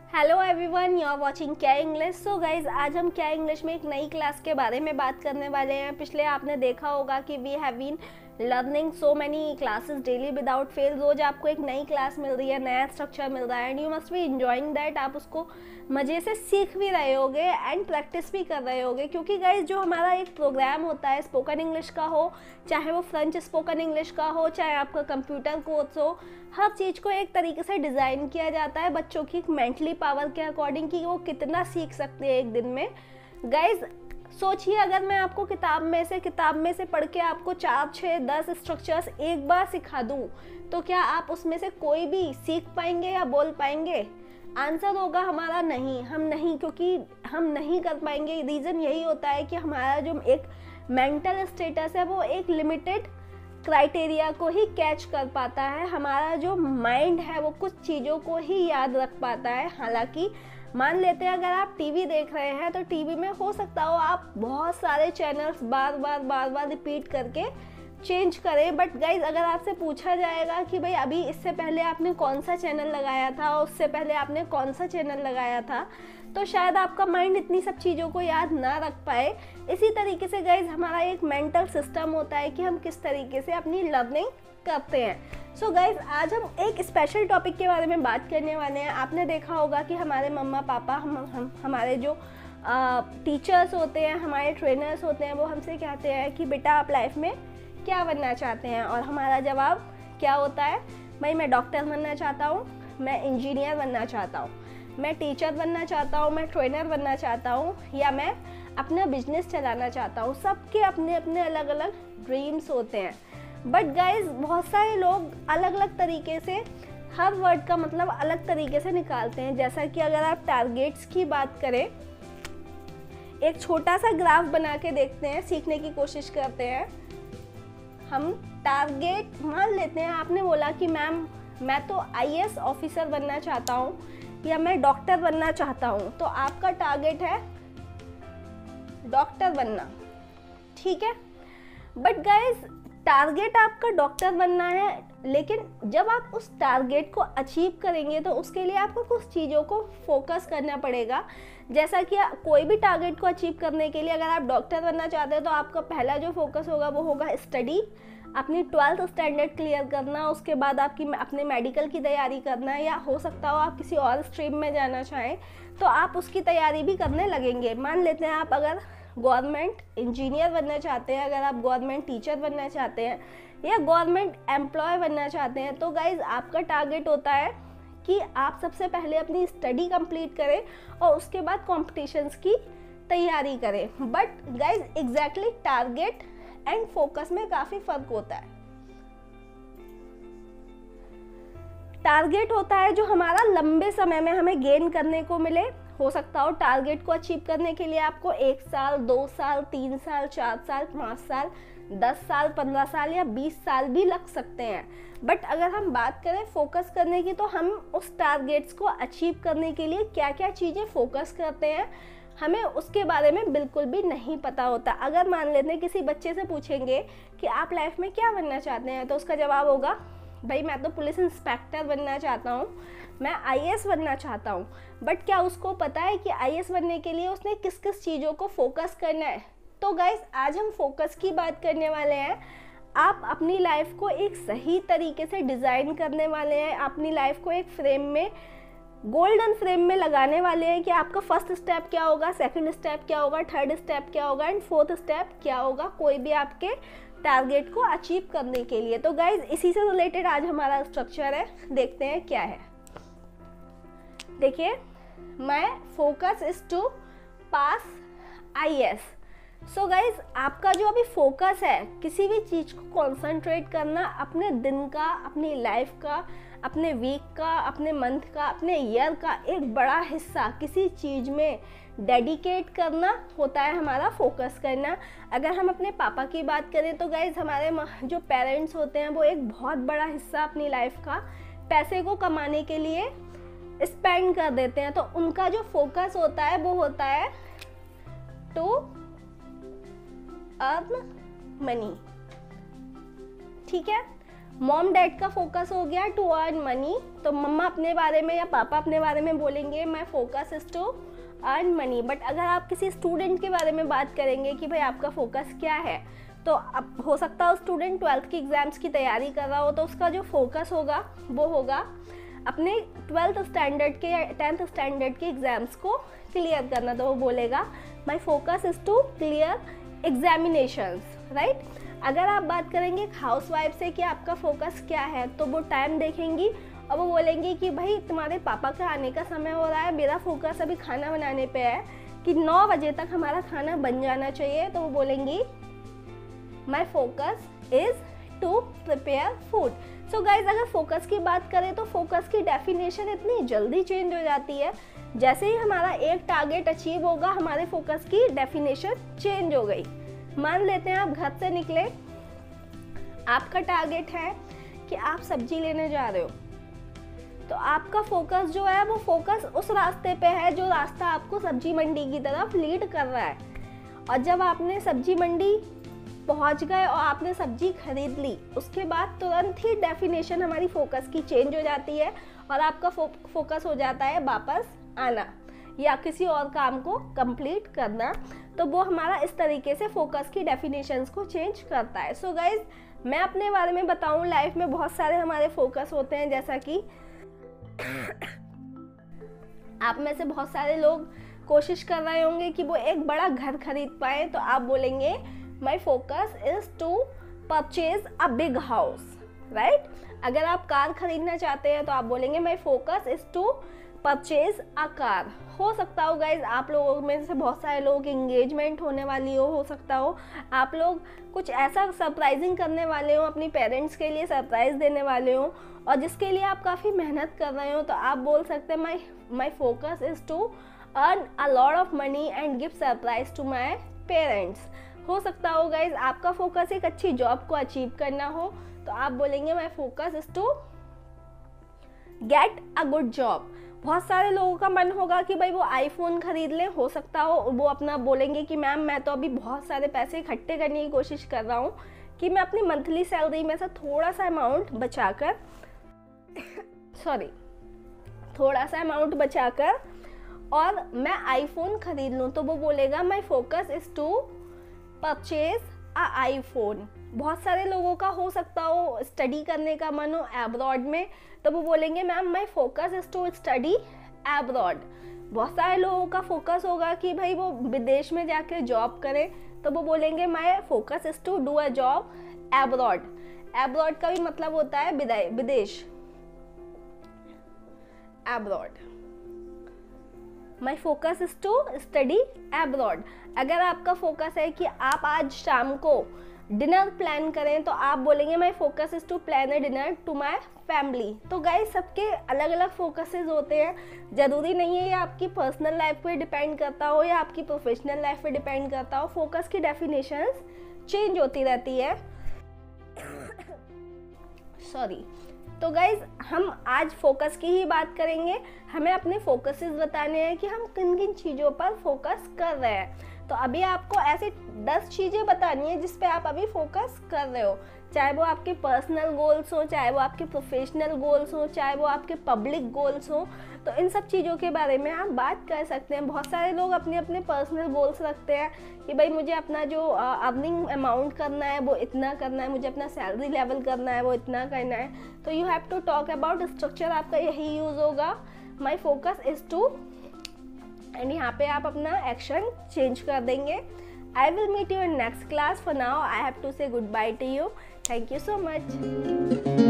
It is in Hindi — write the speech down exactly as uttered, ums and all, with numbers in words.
Hello everyone, you are watching क्या इंग्लिश। सो गाइज, आज हम क्या इंग्लिश में एक नई क्लास के बारे में बात करने वाले हैं। पिछले आपने देखा होगा कि we have been learning so many classes daily without fail. रोज आपको एक नई क्लास मिल रही है, नया स्ट्रक्चर मिल रहा है and you must be enjoying that. आप उसको मज़े से सीख भी रहे होगे एंड प्रैक्टिस भी कर रहे होगे, क्योंकि गाइज जो हमारा एक प्रोग्राम होता है स्पोकन इंग्लिश का हो, चाहे वो फ्रेंच स्पोकन इंग्लिश का हो, चाहे आपका कंप्यूटर कोर्स हो, हर चीज़ को एक तरीके से डिज़ाइन किया जाता है बच्चों की मेंटली पावर के अकॉर्डिंग कि वो कितना सीख सकते हैं एक दिन में। गाइज सोचिए, अगर मैं आपको किताब में से किताब में से पढ़ के आपको चार छः दस स्ट्रक्चर्स एक बार सिखा दूँ तो क्या आप उसमें से कोई भी सीख पाएंगे या बोल पाएंगे? आंसर होगा हमारा नहीं, हम नहीं, क्योंकि हम नहीं कर पाएंगे। रीज़न यही होता है कि हमारा जो एक मेंटल स्टेटस है वो एक लिमिटेड क्राइटेरिया को ही कैच कर पाता है। हमारा जो माइंड है वो कुछ चीज़ों को ही याद रख पाता है। हालांकि मान लेते हैं अगर आप टीवी देख रहे हैं तो टीवी में हो सकता हो आप बहुत सारे चैनल्स बार बार बार बार रिपीट करके चेंज करें, बट गाइज अगर आपसे पूछा जाएगा कि भाई अभी इससे पहले आपने कौन सा चैनल लगाया था और उससे पहले आपने कौन सा चैनल लगाया था, तो शायद आपका माइंड इतनी सब चीज़ों को याद ना रख पाए। इसी तरीके से गाइज हमारा एक मेंटल सिस्टम होता है कि हम किस तरीके से अपनी लर्निंग करते हैं। सो गाइज आज हम एक स्पेशल टॉपिक के बारे में बात करने वाले हैं। आपने देखा होगा कि हमारे मम्मा पापा हम, हम हमारे जो टीचर्स होते हैं, हमारे ट्रेनर्स होते हैं, वो हमसे कहते हैं कि बेटा आप लाइफ में क्या बनना चाहते हैं, और हमारा जवाब क्या होता है? भाई मैं डॉक्टर बनना चाहता हूँ, मैं इंजीनियर बनना चाहता हूँ, मैं टीचर बनना चाहता हूँ, मैं ट्रेनर बनना चाहता हूँ, या मैं अपना बिजनेस चलाना चाहता हूँ। सबके अपने अपने अलग अलग ड्रीम्स होते हैं, बट गाइज बहुत सारे लोग अलग अलग तरीके से हर वर्ड का मतलब अलग तरीके से निकालते हैं। जैसा कि अगर आप टारगेट्स की बात करें, एक छोटा सा ग्राफ बना के देखते हैं, सीखने की कोशिश करते हैं। हम टारगेट मान लेते हैं, आपने बोला कि मैम मैं तो आई ए एस ऑफिसर बनना चाहता हूँ या मैं डॉक्टर बनना चाहता हूँ, तो आपका टारगेट है डॉक्टर बनना, ठीक है। बट गाइज टारगेट आपका डॉक्टर बनना है, लेकिन जब आप उस टारगेट को अचीव करेंगे तो उसके लिए आपको कुछ चीज़ों को फोकस करना पड़ेगा। जैसा कि कोई भी टारगेट को अचीव करने के लिए अगर आप डॉक्टर बनना चाहते हो तो आपका पहला जो फोकस होगा वो होगा स्टडी, अपनी ट्वेल्थ स्टैंडर्ड क्लियर करना, उसके बाद आपकी अपने मेडिकल की तैयारी करना, या हो सकता हो आप किसी और स्ट्रीम में जाना चाहें तो आप उसकी तैयारी भी करने लगेंगे। मान लेते हैं आप अगर गवर्नमेंट इंजीनियर बनना चाहते हैं, अगर आप गवर्नमेंट टीचर बनना चाहते हैं या गवर्नमेंट एम्प्लॉय बनना चाहते हैं, तो गाइज आपका टारगेट होता है कि आप सबसे पहले अपनी स्टडी कंप्लीट करें और उसके बाद कॉम्पिटिशन्स की तैयारी करें। But guys exactly target and focus में काफ़ी फर्क होता है। टारगेट होता है जो हमारा लंबे समय में हमें गेन करने को मिले। हो सकता हो टारगेट को अचीव करने के लिए आपको एक साल, दो साल, तीन साल, चार साल, पाँच साल, दस साल, पंद्रह साल या बीस साल भी लग सकते हैं। बट अगर हम बात करें फोकस करने की, तो हम उस टारगेट्स को अचीव करने के लिए क्या क्या चीज़ें फोकस करते हैं हमें उसके बारे में बिल्कुल भी नहीं पता होता। अगर मान लेते हैं किसी बच्चे से पूछेंगे कि आप लाइफ में क्या बनना चाहते हैं, तो उसका जवाब होगा भाई मैं तो पुलिस इंस्पेक्टर बनना चाहता हूँ, मैं आई ए एस बनना चाहता हूँ। बट क्या उसको पता है कि आई ए एस बनने के लिए उसने किस किस चीज़ों को फोकस करना है? तो गाइस आज हम फोकस की बात करने वाले हैं। आप अपनी लाइफ को एक सही तरीके से डिज़ाइन करने वाले हैं, अपनी लाइफ को एक फ्रेम में, गोल्डन फ्रेम में लगाने वाले हैं कि आपका फर्स्ट स्टेप क्या होगा, सेकंड स्टेप क्या होगा, थर्ड स्टेप क्या होगा एंड फोर्थ स्टेप क्या होगा, कोई भी आपके टारगेट को अचीव करने के लिए। तो गाइज इसी से रिलेटेड आज हमारा स्ट्रक्चर है, देखते हैं क्या है। देखिए, my focus is to pass I A S. So guys आपका जो अभी फोकस है किसी भी चीज़ को कॉन्सेंट्रेट करना, अपने दिन का, अपनी लाइफ का, अपने वीक का, अपने मंथ का, अपने ईयर का एक बड़ा हिस्सा किसी चीज़ में डेडिकेट करना होता है हमारा फोकस करना। अगर हम अपने पापा की बात करें तो गाइज हमारे जो पेरेंट्स होते हैं वो एक बहुत बड़ा हिस्सा अपनी लाइफ का पैसे को कमाने के लिए स्पेंड कर देते हैं, तो उनका जो फोकस होता है वो होता है टू अर्न मनी, ठीक है। मॉम डैड का फोकस हो गया टू अर्न मनी, तो मम्मा अपने बारे में या पापा अपने बारे में बोलेंगे my focus is to earn money. But अगर आप किसी स्टूडेंट के बारे में बात करेंगे कि भाई आपका फोकस क्या है, तो अब हो सकता है स्टूडेंट ट्वेल्थ की एग्ज़ाम्स की तैयारी कर रहा हो, तो उसका जो फोकस होगा वो होगा अपने ट्वेल्थ स्टैंडर्ड के या टेंथ स्टैंडर्ड के एग्ज़ाम्स को क्लियर करना। तो वो बोलेगा my focus is to clear examinations, right. अगर आप बात करेंगे एक हाउस वाइफ से कि आपका फोकस क्या है, तो वो टाइम देखेंगी और वो बोलेंगी कि भाई तुम्हारे पापा का आने का समय हो रहा है, मेरा फोकस अभी खाना बनाने पे है कि नौ बजे तक हमारा खाना बन जाना चाहिए। तो वो बोलेंगी my focus is to prepare food. So guys, अगर फोकस की बात करें तो फोकस की डेफिनेशन इतनी जल्दी चेंज हो जाती है। जैसे ही हमारा एक टारगेट अचीव होगा, हमारे फोकस की डेफिनेशन चेंज हो गई। मान लेते हैं आप घर से निकले, आपका टारगेट है कि आप सब्जी लेने जा रहे हो, तो आपका फोकस जो है वो फोकस उस रास्ते पे है जो रास्ता आपको सब्जी मंडी की तरफ लीड कर रहा है। और जब आपने सब्जी मंडी पहुंच गए और आपने सब्जी खरीद ली, उसके बाद तुरंत ही डेफिनेशन हमारी फोकस की चेंज हो जाती है और आपका फो, फोकस हो जाता है वापस आना या किसी और काम को कंप्लीट करना। तो वो हमारा इस तरीके से फोकस की डेफिनेशंस को चेंज करता है। सो गाइज, मैं अपने बारे में बताऊं, लाइफ में बहुत सारे हमारे फोकस होते हैं। जैसा कि आप में से बहुत सारे लोग कोशिश कर रहे होंगे कि वो एक बड़ा घर खरीद पाए, तो आप बोलेंगे my focus is to purchase a big house, right. अगर आप कार खरीदना चाहते हैं तो आप बोलेंगे my focus is to purchase a car. हो सकता हो गाइज आप लोगों में से बहुत सारे लोग एंगेजमेंट होने वाली हो हो सकता हो आप लोग कुछ ऐसा सरप्राइजिंग करने वाले हो, अपनी पेरेंट्स के लिए सरप्राइज देने वाले हो और जिसके लिए आप काफ़ी मेहनत कर रहे हो, तो आप बोल सकते हैं my my focus is to earn a lot of money and give surprise to my parents. हो सकता हो गाइज आपका फोकस एक अच्छी जॉब को अचीव करना हो, तो आप बोलेंगे my focus is to get a good job. बहुत सारे लोगों का मन होगा कि भाई वो आईफोन खरीद लें। हो सकता हो वो अपना बोलेंगे कि मैम मैं तो अभी बहुत सारे पैसे इकट्ठे करने की कोशिश कर रहा हूँ कि मैं अपनी मंथली सैलरी में से थोड़ा सा अमाउंट बचाकर सॉरी थोड़ा सा अमाउंट बचाकर और मैं आईफोन खरीद लूँ। तो वो बोलेगा my focus is to purchase a iPhone. बहुत सारे लोगों का हो सकता हो स्टडी करने का मन हो एब्रॉड में, तो वो बोलेंगे ma'am my focus is to study abroad. बहुत सारे लोगों का फोकस होगा कि भाई वो विदेश में जाकर जॉब करें, तो वो बोलेंगे my focus is to do a job abroad. Abroad का भी मतलब होता है विदेश, abroad. My focus is to study abroad. अगर आपका फोकस है कि आप आज शाम को डिनर प्लान करें, तो आप बोलेंगे my focus is to plan a dinner to my family. तो गाइस सबके अलग अलग फोकसेस होते हैं, ज़रूरी नहीं है ये आपकी पर्सनल लाइफ पे डिपेंड करता हो या आपकी प्रोफेशनल लाइफ पे डिपेंड करता हो। फोकस की डेफिनेशंस चेंज होती रहती है सॉरी तो गाइज हम आज फोकस की ही बात करेंगे। हमें अपने फोकसेस बताने हैं कि हम किन किन चीज़ों पर फोकस कर रहे हैं। तो अभी आपको ऐसे दस चीज़ें बतानी है जिस पे आप अभी फोकस कर रहे हो, चाहे वो आपके पर्सनल गोल्स हो, चाहे वो आपके प्रोफेशनल गोल्स हो, चाहे वो आपके पब्लिक गोल्स हो। तो इन सब चीज़ों के बारे में आप बात कर सकते हैं। बहुत सारे लोग अपने अपने पर्सनल गोल्स रखते हैं कि भाई मुझे अपना जो अर्निंग अमाउंट करना है वो इतना करना है, मुझे अपना सैलरी लेवल करना है वो इतना करना है। तो you have to talk about structure, आपका यही यूज़ होगा my focus is to, and यहाँ पे आप अपना एक्शन चेंज कर देंगे। I will meet you in next class. For now, I have to say goodbye to you. Thank you so much.